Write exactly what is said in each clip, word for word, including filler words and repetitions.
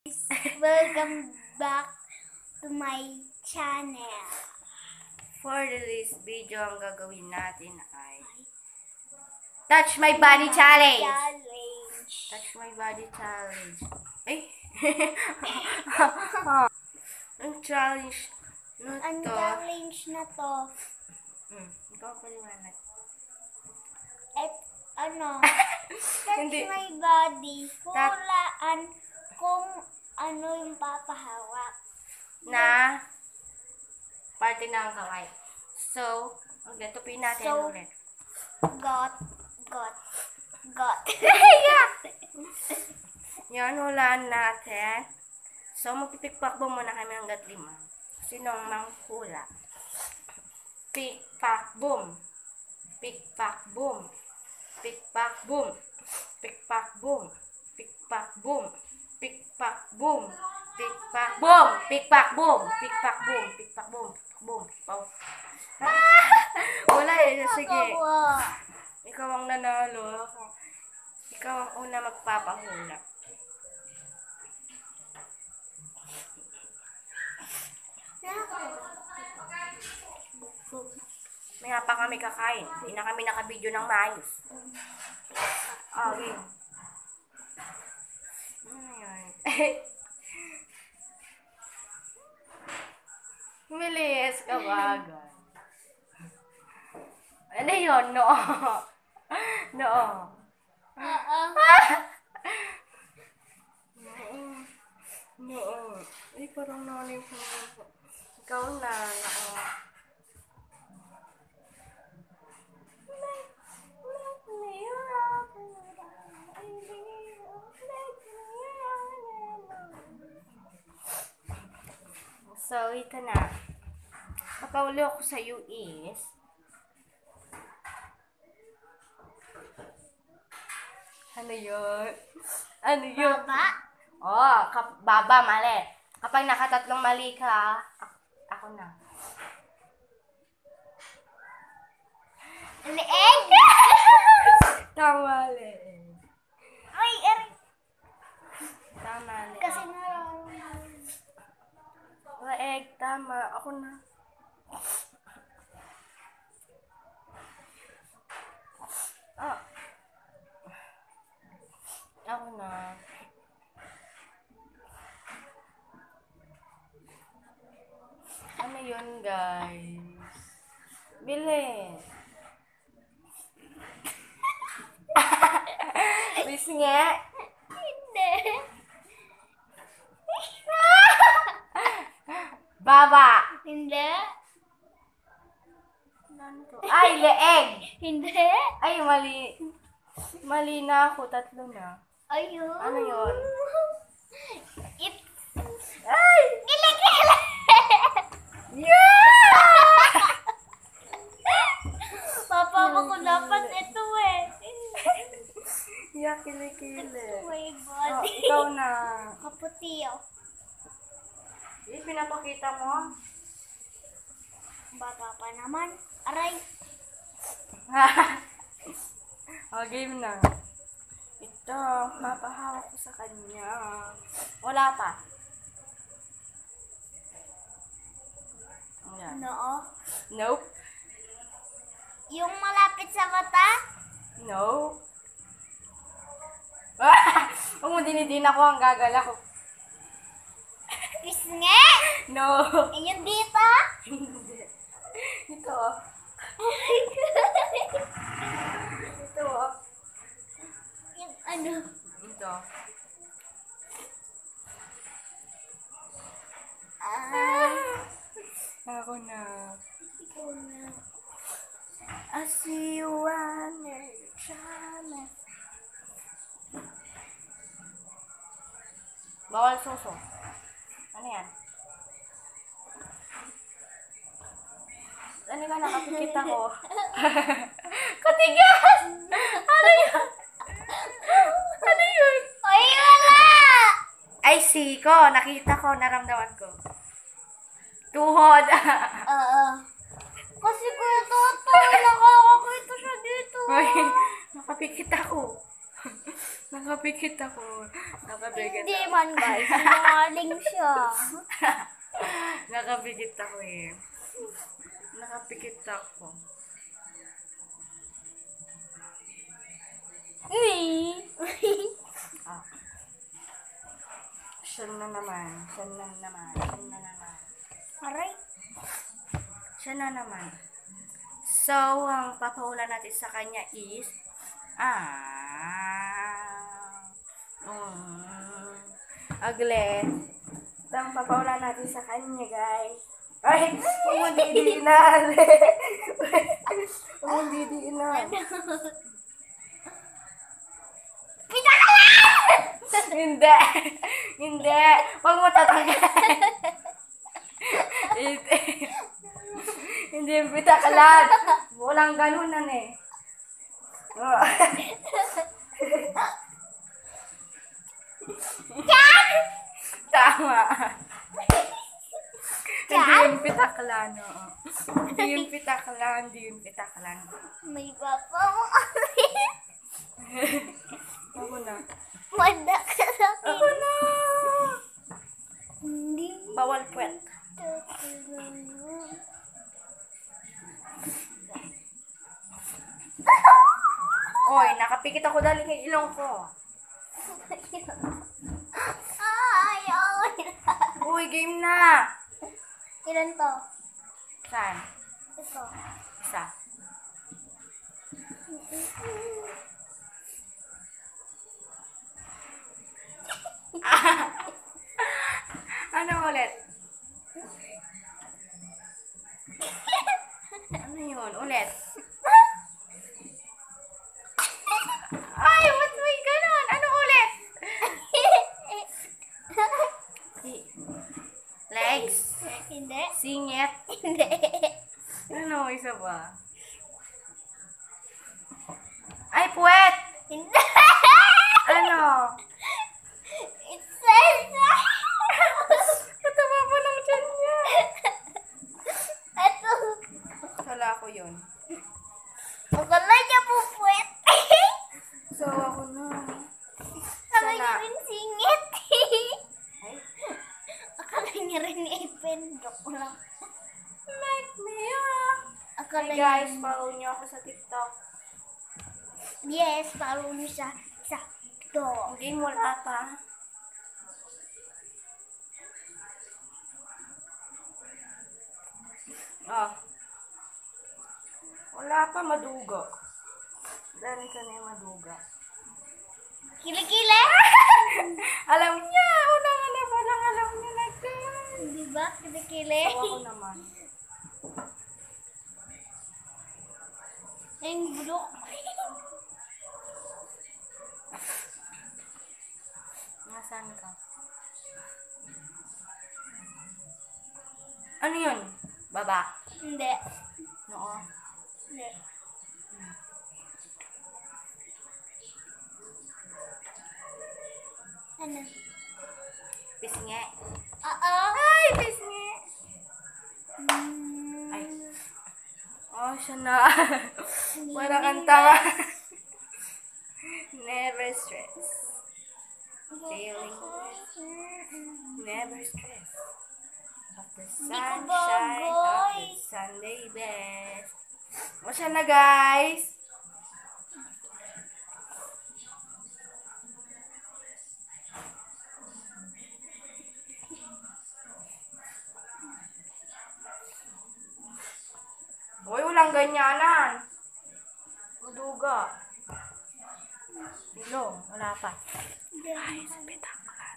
Welcome back to my channel. For this video, ang gagawin natin ay Touch My Body Challenge. Challenge. Touch My Body Challenge. Ay! Ang challenge na Ang to. challenge na to, Hmm, ikaw paliwanag. at ano, touch Hindi. my body, Tat- hulaan kung ano yung papahawak. Na parte ng kamay. So, okay, tupin natin So, ulit. Got, got, got. Yan, hulaan natin. So, magpipikpakbo muna kami hanggat lima. Sinong manghula? Pick-pack, boom. Pick-pack, boom. Pick-pack, boom. Pick-pack, boom. Pick-pack, boom. Pick-pack, boom. Pick-pack, boom. Pick-pack, boom. Pick-pack, boom. Pick-pack, boom. Boom. Boom. Wala eh. Sige. Nagawa. Ikaw ang nanalo. Ikaw ang una magpapahula. May pa kami kakain. Hindi na kami nakabidyo ng maayos. Okay. Ano yun? Milis ka bagay. Ano yun? Noo. Noo. Oo. Noo. Noo. Ay, parang nanay ko. Ikaw na. Noo. So, ito na. Papaulo ko sa iyo is ano yun? Ano yun? Baba. Oh, kap- baba, mali. Kapag nakatatlong mali ka, ako, ako na. Leeg. Tama, leeg. Ay, er. Tama, leeg. Kasi nararamdaman. Leeg, tama. Ako na. Ah. Ako na. Ano yun, guys? Bilis. Bilis nga. Hindi. Baba. Hindi. Ano to? Ay, leeg. Hindi. Ay, mali. Mali na ako. Tatlo na. Ayun. Ano yun? It. Ay! Kilikili. Yeah! Papa ko dapat ito eh. Yeah, kilikili. Oh my Oh, God. ikaw na. Kaputi oh. Eh, pinapakita mo? Bata pa naman. Aray. Oh, game na. Ito, mapahawak ko sa kanya. Wala pa. Ayan. No. Nope. Yung malapit sa mata? No. Kung dinidin ako ang gagala ko. Pisngi. No. Eh, yung dito? Ito. Oh my God. Ito. Yung ano? Ito. Ah. Ako na. Ikaw na. I see you on your channel. Bawal suso. Ano yan? Ano ka, nakapikit ako. Katigas! Ano yun? Ano yun? Ay, wala! Ay, see ko. Nakita ko. Naramdaman ko. Tuhod. Oo. Kasi ko ito, ito. Nakakakita siya dito. Uy, nakapikit ako. Nakapikit ako. Nakapikit Hindi ako. man guys, sinungaling siya. Nakapikit ako eh. Nakapikit ako. Ah. Siya na naman. Siya na naman. Siya na naman. Aray. Siya na naman. So, ang papaulan natin sa kanya is ah um, agle. So, ang papaulan natin sa kanya, guys. Ay, umundi-di na. Umundi-di na. Hindi. Hindi. Huwag mo tatanggal. Hindi. Hindi yung pitakalan. Walang ganunan eh. Oh. Tama. Hindi yung pitakalan. Oo. Hindi yung pitakalan. Hindi yung pitakalan. May papa mo. Ako na. Manda ka sa akin. Ako na. Hindi. Bawal puwet. Oy, nakapikit ako dahil kay ilong ko. Ay, ay. Uy, game na. Ilan to? Saan? Ito. Isa. Ano ulit? Ano yun? Ulit. Ay, ba't may ganon? Ano ulit? Legs. Hindi. Singit. Hindi. Ano, isa ba? Ay, puwet! Hindi. Ano? It says Mataba pa lang dyan niya. ito. Wala ko yun. Akala niya po puwet. So, ako na. Akala Sana. niya rin singit. Ay, Akala niya rin ipin. Joke lang. make me up. Akala Hey niya guys, rin- follow niyo ako sa TikTok. Yes, follow niyo sa sa to. Ang game wala pa. Oh. Wala pa, madugo. Dali ka na yung maduga. Kilikili. Alam niya! Una nga na palang alam niya na ito. Di ba? Kilikili. So, ako naman. Ang bulok. Nasaan ka? Ano yun? Baba? Hindi. Oo. Hindi. Ano? Pisngi. Oo. Ay, pisngi. Mm. Ay. Oh, siya na. Wala kang tanga. Never stress. Feeling never stress. Of the Hindi ko sunshine bagoy. of the Sunday best. O siya na, guys. Uy, walang ganyanan. Maduga. Ilong, wala pa. Ay, spectacular.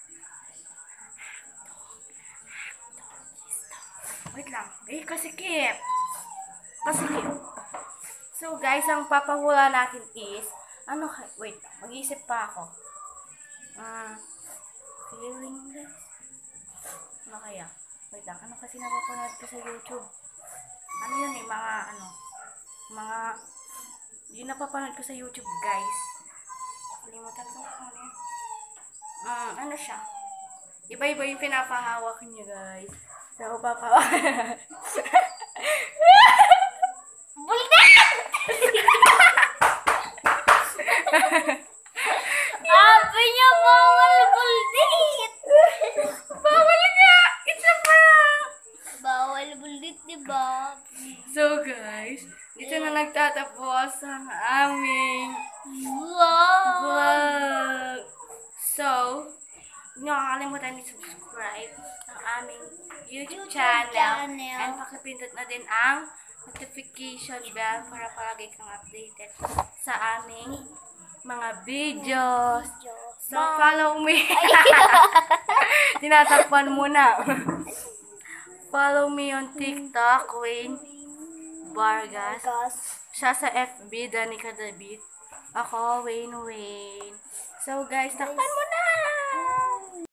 Wait lang. Eh, kasikip. Kasikip. So, guys, ang papahula natin is, ano, kay- wait, mag-iisip pa ako. Ah, feeling this. Ano kaya? Wait lang, ano kasi napapanood ko sa YouTube? Ano yun eh, mga, ano, mga, yung napapanood ko sa YouTube, guys. Kalimutan ko kung ano yun. Ah, ano siya? Iba-iba yung pinapahawak niya, guys. So, papahawak. Bulga! nagtatapos ang aming Wow! vlog. So, huwag niyo kakalimutan i-subscribe ang aming YouTube, YouTube channel. channel. And pakipindot na din ang notification bell para palagi kang updated sa aming mga videos. So, follow me. Tinatakpan muna. Follow me on TikTok, Wayne Vargas. Siya sa F B, Danica David. Ako, Wayne Wayne. So, guys, takpan mo na.